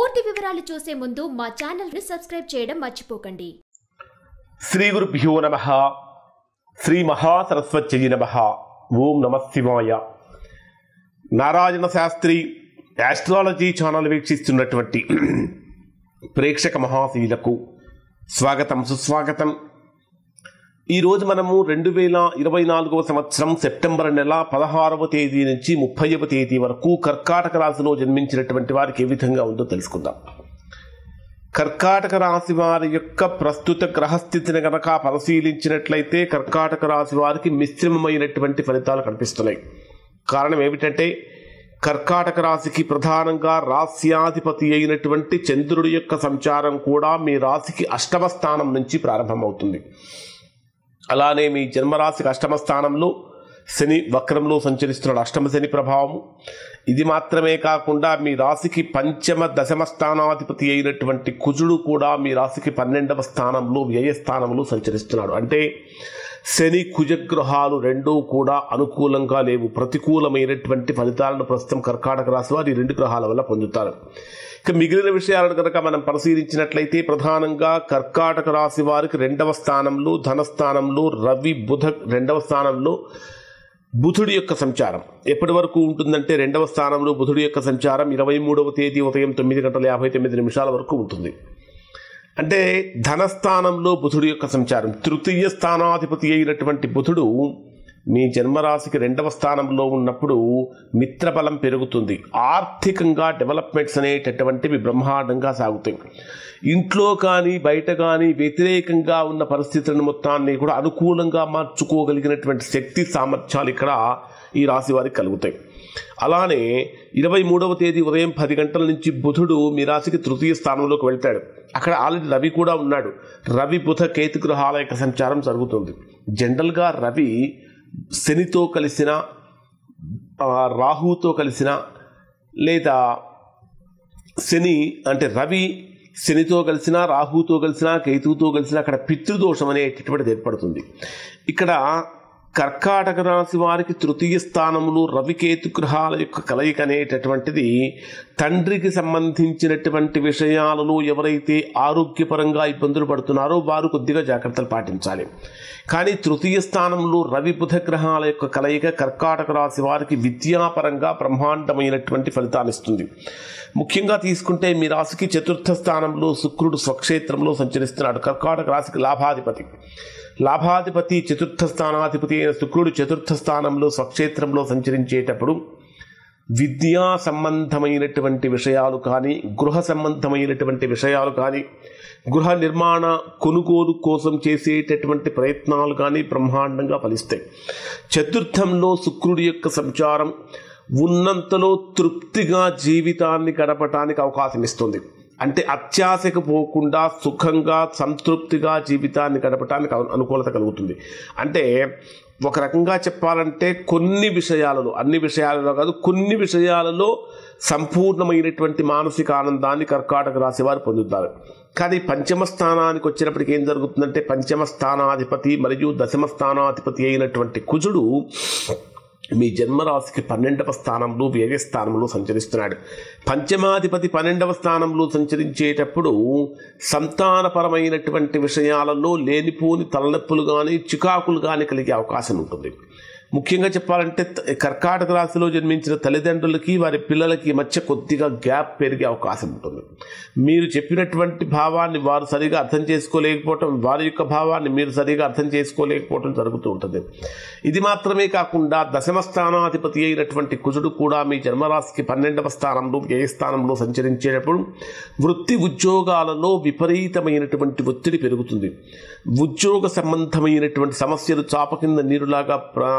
పూర్తి వివరాలు చూసే ముందు మా ఛానల్ ని సబ్స్క్రైబ్ చేయడం మర్చిపోకండి. శ్రీ గురుభ్యో నమః. శ్రీ మహాసరస్వత్యై నమః. ఓం నమః శివాయ. నారాయణ శాస్త్రి ఆస్ట్రాలజీ ఛానల్ వీక్షిస్తున్నటువంటి ప్రేక్షక మహాశీలకు స్వాగతం, సుస్వాగతం. ఈరోజు మనము 2024 సంవత్సరం సెప్టెంబర్ నెల 16వ తేదీ నుంచి 30వ తేదీ వరకు కర్కాటక రాశిలో జన్మించినటువంటి వారికి ఏ విధంగా ఉందో తెలుసుకుందాం. కర్కాటక రాశి వారి యొక్క ప్రస్తుత గ్రహస్థితిని గనక పరిశీలించినట్లయితే కర్కాటక రాశి వారికి మిశ్రమమైనటువంటి ఫలితాలు కనిపిస్తున్నాయి. కారణం ఏమిటంటే కర్కాటక రాశికి ప్రధానంగా రాశ్యాధిపతి అయినటువంటి చంద్రుడి యొక్క సంచారం కూడా మీ రాశికి అష్టమ స్థానం నుంచి ప్రారంభమవుతుంది. అలానే మీ జన్మరాశికి అష్టమ స్థానంలో శని వక్రంలో సంచరిస్తున్నాడు, అష్టమ శని ప్రభావము. ఇది మాత్రమే కాకుండా మీ రాశికి పంచమ దశమ స్థానాధిపతి అయినటువంటి కుజుడు కూడా మీ రాశికి 12వ స్థానంలో వ్యయస్థానంలో సంచరిస్తున్నాడు. అంటే శని కుజగ్రహాలు రెండూ కూడా అనుకూలంగా లేవు, ప్రతికూలమైనటువంటి ఫలితాలను ప్రస్తుతం కర్కాటక రాశి వారు ఈ రెండు గ్రహాల వల్ల పొందుతారు. ఇక మిగిలిన విషయాలను కనుక మనం పరిశీలించినట్లయితే ప్రధానంగా కర్కాటక రాశి వారికి 2వ స్థానంలో ధనస్థానంలో రవి బుధ 2వ స్థానంలో బుధుడి యొక్క సంచారం ఎప్పటి వరకు ఉంటుందంటే 2వ స్థానంలో బుధుడి యొక్క సంచారం 23వ తేదీ ఉదయం 9:59 వరకు ఉంటుంది. అంటే ధనస్థానంలో బుధుడి యొక్క సంచారం, తృతీయ స్థానాధిపతి అయినటువంటి బుధుడు మీ జన్మరాశికి 2వ స్థానంలో ఉన్నప్పుడు మిత్రబలం పెరుగుతుంది. ఆర్థికంగా డెవలప్మెంట్స్ అనేటటువంటివి బ్రహ్మాండంగా సాగుతాయి. ఇంట్లో కానీ బయట కానీ వ్యతిరేకంగా ఉన్న పరిస్థితులను మొత్తాన్ని కూడా అనుకూలంగా మార్చుకోగలిగినటువంటి శక్తి సామర్థ్యాలు ఇక్కడ ఈ రాశి వారికి కలుగుతాయి. అలానే 23వ తేదీ ఉదయం 10 గంటల నుంచి బుధుడు మీ రాశికి తృతీయ స్థానంలోకి వెళ్తాడు. అక్కడ ఆల్రెడీ రవి కూడా ఉన్నాడు. రవి బుధ కేతు గ్రహాల యొక్క సంచారం జరుగుతుంది. జనరల్గా రవి శనితో కలిసిన రాహుతో కలిసిన లేదా శని అంటే రవి శనితో కలిసిన రాహుతో కలిసిన కేతువుతో కలిసిన అక్కడ పితృదోషం అనేటటువంటిది ఏర్పడుతుంది. ఇక్కడ కర్కాటక రాశి వారికి తృతీయ స్థానంలో రవికేతు గ్రహాల యొక్క కలయిక అనేటటువంటిది తండ్రికి సంబంధించినటువంటి విషయాలలో ఎవరైతే ఆరోగ్యపరంగా ఇబ్బందులు పడుతున్నారో వారు కొద్దిగా జాగ్రత్తలు పాటించాలి. కానీ తృతీయ స్థానంలో రవి బుధ గ్రహాల యొక్క కలయిక కర్కాటక రాశి వారికి విద్యాపరంగా బ్రహ్మాండమైనటువంటి ఫలితాన్ని ఇస్తుంది. ముఖ్యంగా తీసుకుంటే మీ రాశికి 4వ స్థానంలో శుక్రుడు స్వక్షేత్రంలో సంచరిస్తున్నాడు. కర్కాటక రాశికి లాభాధిపతి 4వ స్థానాధిపతి అయిన శుక్రుడు 4వ స్థానంలో స్వక్షేత్రంలో సంచరించేటప్పుడు విద్యా సంబంధమైనటువంటి విషయాలు కానీ గృహ సంబంధమైనటువంటి విషయాలు కానీ గృహ నిర్మాణ కొనుగోలు కోసం చేసేటటువంటి ప్రయత్నాలు కానీ బ్రహ్మాండంగా ఫలిస్తాయి. 4థంలో శుక్రుడి యొక్క సంచారం ఉన్నంతలో తృప్తిగా జీవితాన్ని గడపటానికి అవకాశం ఇస్తుంది. అంటే అత్యాశకు పోకుండా సుఖంగా సంతృప్తిగా జీవితాన్ని గడపటానికి అనుకూలత కలుగుతుంది. అంటే ఒక రకంగా చెప్పాలంటే కొన్ని విషయాలలో, అన్ని విషయాలలో కాదు, కొన్ని విషయాలలో సంపూర్ణమైనటువంటి మానసిక ఆనందాన్ని కర్కాటక రాశి వారు పొందుతారు. కానీ పంచమ స్థానానికి వచ్చినప్పటికీ ఏం జరుగుతుందంటే పంచమ స్థానాధిపతి మరియు దశమ స్థానాధిపతి అయినటువంటి కుజుడు మీ జన్మరాశికి 12వ స్థానంలో వ్యయస్థానంలో సంచరిస్తున్నాడు. పంచమాధిపతి 12వ స్థానంలో సంచరించేటప్పుడు సంతానపరమైనటువంటి విషయాలలో లేనిపోని తలనొప్పులు కానీ చికాకులు కానీ కలిగే అవకాశం ఉంటుంది. ముఖ్యంగా చెప్పాలంటే కర్కాటక రాశిలో జన్మించిన తల్లిదండ్రులకి వారి పిల్లలకి మధ్య కొద్దిగా గ్యాప్ పెరిగే అవకాశం ఉంటుంది. మీరు చెప్పినటువంటి భావాన్ని వారు సరిగా అర్థం చేసుకోలేకపోవటం, వారి యొక్క భావాన్ని మీరు సరిగా అర్థం చేసుకోలేకపోవటం జరుగుతూ ఉంటుంది. ఇది మాత్రమే కాకుండా దశమ స్థానాధిపతి అయినటువంటి కుజుడు కూడా మీ జన్మరాశికి 12వ స్థానంలో వ్యయస్థానంలో సంచరించేటప్పుడు వృత్తి ఉద్యోగాలలో విపరీతమైనటువంటి ఒత్తిడి పెరుగుతుంది. ఉద్యోగ సంబంధమైనటువంటి సమస్యలు చాప కింద నీరులాగా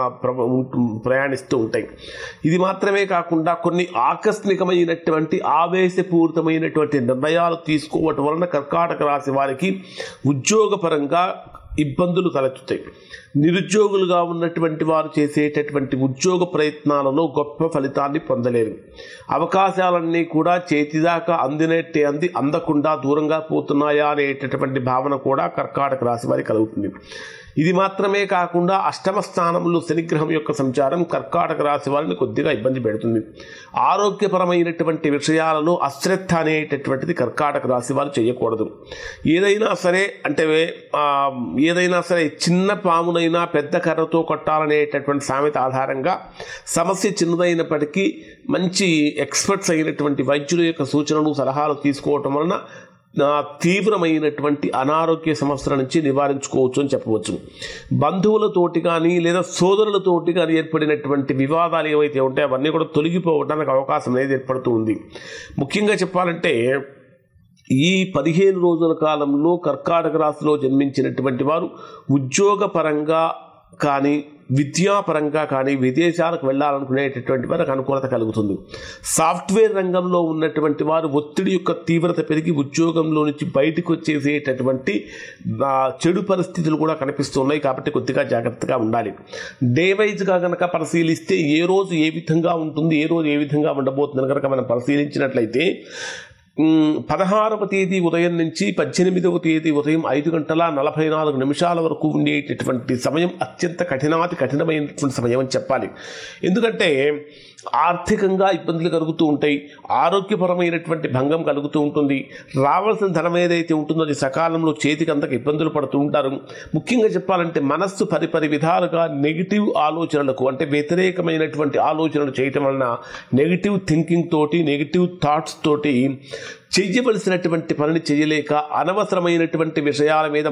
ప్రయాణిస్తూ ఉంటాయి. ఇది మాత్రమే కాకుండా కొన్ని ఆకస్మికమైనటువంటి ఆవేశపూరితమైనటువంటి నిర్ణయాలు తీసుకోవటం వలన కర్కాటక రాశి వారికి ఉద్యోగపరంగా ఇబ్బందులు తలెత్తుతాయి. నిరుద్యోగులుగా ఉన్నటువంటి వారు చేసేటటువంటి ఉద్యోగ ప్రయత్నాలలో గొప్ప ఫలితాన్ని పొందలేరు. అవకాశాలన్నీ కూడా చేతిదాకా అందినట్టే అందకుండా దూరంగా పోతున్నాయా అనేటటువంటి భావన కూడా కర్కాటక రాశి వారికి కలుగుతుంది. ఇది మాత్రమే కాకుండా అష్టమ స్థానంలో శనిగ్రహం యొక్క సంచారం కర్కాటక రాశి వారిని కొద్దిగా ఇబ్బంది పెడుతుంది. ఆరోగ్యపరమైనటువంటి విషయాలలో అశ్రద్ధ అనేటటువంటిది కర్కాటక రాశి వారు చేయకూడదు. ఏదైనా సరే చిన్న పామునైనా పెద్ద కర్రతో కొట్టాలనేటటువంటి సామెత ఆధారంగా సమస్య చిన్నదైనప్పటికీ మంచి ఎక్స్పర్ట్స్ అయినటువంటి వైద్యుల యొక్క సూచనలు సలహాలు తీసుకోవటం వలన తీవ్రమైనటువంటి అనారోగ్య సమస్యల నుంచి నివారించుకోవచ్చు అని చెప్పవచ్చు. బంధువులతోటి కానీ లేదా సోదరులతోటి కానీ ఏర్పడినటువంటి వివాదాలు ఏవైతే ఉంటాయో అవన్నీ కూడా తొలగిపోవడానికి అవకాశం అనేది ఏర్పడుతూ ఉంది. ముఖ్యంగా చెప్పాలంటే ఈ 15 రోజుల కాలంలో కర్కాటక రాశిలో జన్మించినటువంటి వారు ఉద్యోగపరంగా కానీ విద్యాపరంగా కానీ విదేశాలకు వెళ్ళాలనుకునేటటువంటి వారికి అనుకూలత కలుగుతుంది. సాఫ్ట్వేర్ రంగంలో ఉన్నటువంటి వారు ఒత్తిడి యొక్క తీవ్రత పెరిగి ఉద్యోగంలో నుంచి బయటకు వచ్చేసేటటువంటి చెడు పరిస్థితులు కూడా కనిపిస్తున్నాయి. కాబట్టి కొద్దిగా జాగ్రత్తగా ఉండాలి. డే వైజ్గా కనుక పరిశీలిస్తే ఏ రోజు ఏ విధంగా ఉంటుంది, ఏ రోజు ఏ విధంగా ఉండబోతుందని కనుక మనం పరిశీలించినట్లయితే 16వ తేదీ ఉదయం నుంచి 18వ తేదీ ఉదయం 5:44 వరకు ఉండేటటువంటి సమయం అత్యంత కఠినమైనటువంటి సమయం అని చెప్పాలి. ఎందుకంటే ఆర్థికంగా ఇబ్బందులు కలుగుతూ ఉంటాయి, ఆరోగ్యపరమైనటువంటి భంగం కలుగుతూ ఉంటుంది, రావాల్సిన ధనం ఏదైతే ఉంటుందో అది సకాలంలో చేతికి అంతకు ఇబ్బందులు పడుతూ ఉంటారు. ముఖ్యంగా చెప్పాలంటే మనస్సు పరిపరి విధాలుగా నెగిటివ్ ఆలోచనలకు అంటే వ్యతిరేకమైనటువంటి ఆలోచనలు చేయటం వలన నెగిటివ్ థింకింగ్ తోటి నెగిటివ్ థాట్స్ తోటి చెయ్యవలసినటువంటి పనిని చేయలేక అనవసరమైనటువంటి విషయాల మీద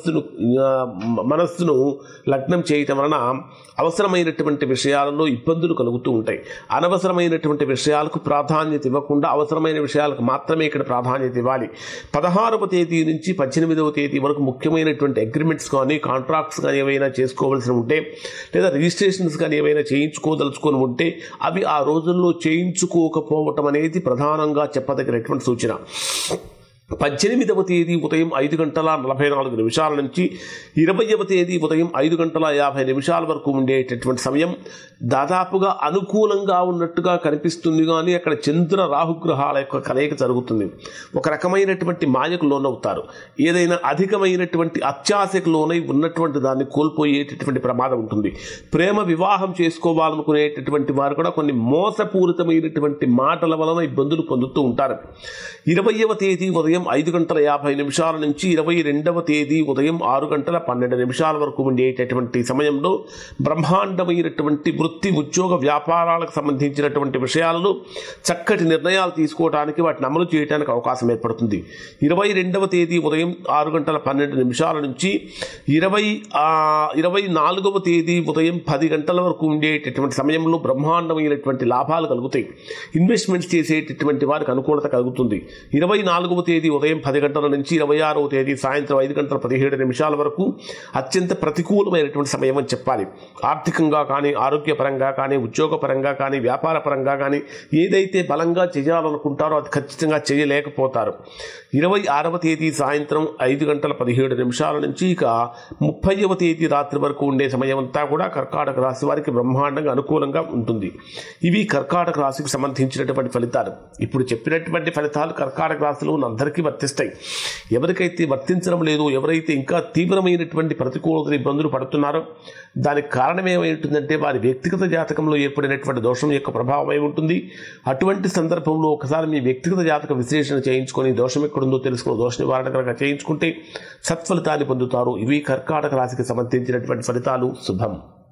మనస్సును లగ్నం చేయటం వలన అవసరమైనటువంటి విషయాలలో ఇబ్బందులు కలుగుతూ ఉంటాయి. అనవసరమైనటువంటి విషయాలకు ప్రాధాన్యత ఇవ్వకుండా అవసరమైన విషయాలకు మాత్రమే ఇక్కడ ప్రాధాన్యత ఇవ్వాలి. 16వ తేదీ నుంచి 18వ తేదీ వరకు ముఖ్యమైనటువంటి అగ్రిమెంట్స్ కానీ కాంట్రాక్ట్స్ కానీ ఏవైనా చేసుకోవాల్సి ఉంటే లేదా రిజిస్ట్రేషన్స్ కానీ ఏవైనా చేయించుకోదలుచుకొని ఉంటే అవి ఆ రోజుల్లో చేయించుకోకపోవటం అనేది ప్రధానంగా చెప్పదగినటువంటి సూచన. 18వ తేదీ ఉదయం 5:44 నుంచి 20వ తేదీ ఉదయం 5:50 వరకు ఉండేటటువంటి సమయం దాదాపుగా అనుకూలంగా ఉన్నట్టుగా కనిపిస్తుంది. కానీ అక్కడ చంద్ర రాహుగ్రహాల యొక్క కలయిక జరుగుతుంది. ఒక రకమైనటువంటి మాయకు లోనవుతారు. ఏదైనా అధికమైనటువంటి అత్యాశకు లోనై ఉన్నటువంటి దాన్ని కోల్పోయేటటువంటి ప్రమాదం ఉంటుంది. ప్రేమ వివాహం చేసుకోవాలనుకునేటటువంటి వారు కూడా కొన్ని మోసపూరితమైనటువంటి మాటల వలన ఇబ్బందులు పొందుతూ ఉంటారు. 20వ తేదీ ఉదయం 5:50 నుంచి 22వ తేదీ ఉదయం 6:12 వరకు ఉండేటటువంటి సమయంలో బ్రహ్మాండమైనటువంటి వృత్తి ఉద్యోగ వ్యాపారాలకు సంబంధించినటువంటి విషయాలను చక్కటి నిర్ణయాలు తీసుకోవడానికి వాటిని అమలు చేయడానికి అవకాశం ఏర్పడుతుంది. 22వ తేదీ ఉదయం 6:12 నుంచి 24వ తేదీ ఉదయం 10 గంటల వరకు ఉండేటటువంటి సమయంలో బ్రహ్మాండమైనటువంటి లాభాలు కలుగుతాయి. ఇన్వెస్ట్మెంట్స్ చేసేటటువంటి వారికి అనుకూలత కలుగుతుంది. 24వ తేదీ ఉదయం 10 గంటల నుంచి 26వ తేదీ సాయంత్రం 5:17 వరకు అత్యంత ప్రతికూలమైనటువంటి సమయం అని చెప్పాలి. ఆర్థికంగా కానీ ఆరోగ్యపరంగా కానీ ఉద్యోగపరంగా కానీ వ్యాపార పరంగా కానీ ఏదైతే బలంగా చేయాలనుకుంటారో అది ఖచ్చితంగా చేయలేకపోతారు. 26వ తేదీ సాయంత్రం 5:17 నుంచి ఇక 30వ తేదీ రాత్రి వరకు ఉండే సమయం అంతా కూడా కర్కాటక రాశి వారికి బ్రహ్మాండంగా అనుకూలంగా ఉంటుంది. ఇవి కర్కాటక రాశికి సంబంధించినటువంటి ఫలితాలు. ఇప్పుడు చెప్పినటువంటి ఫలితాలు కర్కాటక రాశిలో అందరికీ వర్తిస్తాయి. ఎవరికైతే వర్తించడం లేదు, ఎవరైతే ఇంకా తీవ్రమైనటువంటి ప్రతికూలత ఇబ్బందులు పడుతున్నారో దానికి కారణం ఏమై ఉంటుందంటే వారి వ్యక్తిగత జాతకంలో ఏర్పడినటువంటి దోషం యొక్క ప్రభావమై ఉంటుంది. అటువంటి సందర్భంలో ఒకసారి మీ వ్యక్తిగత జాతక విశ్లేషణ చేయించుకొని దోషం ఎక్కడుందో తెలుసుకుని దోష నివారణ కనుక చేయించుకుంటే సత్ఫలితాన్ని పొందుతారు. ఇవి కర్కాటక రాశికి సంబంధించినటువంటి ఫలితాలు. శుభం.